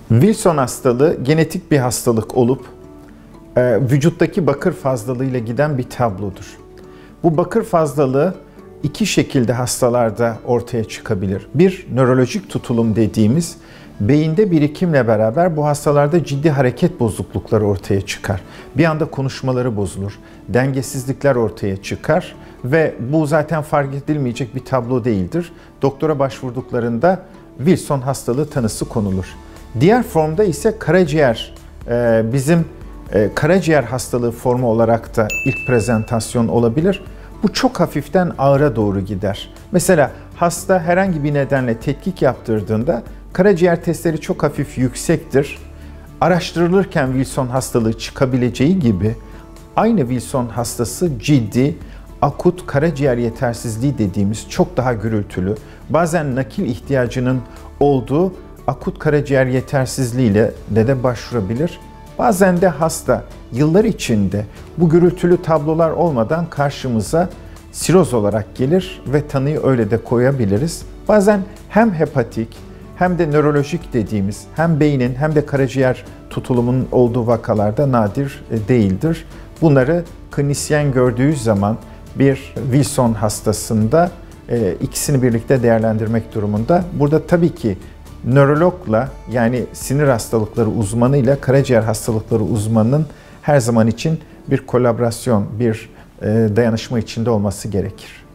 Wilson hastalığı genetik bir hastalık olup vücuttaki bakır fazlalığıyla giden bir tablodur. Bu bakır fazlalığı iki şekilde hastalarda ortaya çıkabilir. Bir, nörolojik tutulum dediğimiz beyinde birikimle beraber bu hastalarda ciddi hareket bozuklukları ortaya çıkar. Bir anda konuşmaları bozulur, dengesizlikler ortaya çıkar ve bu zaten fark edilmeyecek bir tablo değildir. Doktora başvurduklarında Wilson hastalığı tanısı konulur. Diğer formda ise karaciğer, bizim karaciğer hastalığı formu olarak da ilk prezentasyon olabilir. Bu çok hafiften ağıra doğru gider. Mesela hasta herhangi bir nedenle tetkik yaptırdığında karaciğer testleri çok hafif yüksektir. Araştırılırken Wilson hastalığı çıkabileceği gibi aynı Wilson hastası ciddi, akut karaciğer yetersizliği dediğimiz çok daha gürültülü, bazen nakil ihtiyacının olduğu akut karaciğer yetersizliğiyle de başvurabilir. Bazen de hasta yıllar içinde bu gürültülü tablolar olmadan karşımıza siroz olarak gelir ve tanıyı öyle de koyabiliriz. Bazen hem hepatik hem de nörolojik dediğimiz hem beynin hem de karaciğer tutulumunun olduğu vakalarda nadir değildir. Bunları klinisyen gördüğü zaman bir Wilson hastasında ikisini birlikte değerlendirmek durumunda. Burada tabii ki nörologla, yani sinir hastalıkları uzmanıyla karaciğer hastalıkları uzmanının her zaman için bir kolaborasyon, bir dayanışma içinde olması gerekir.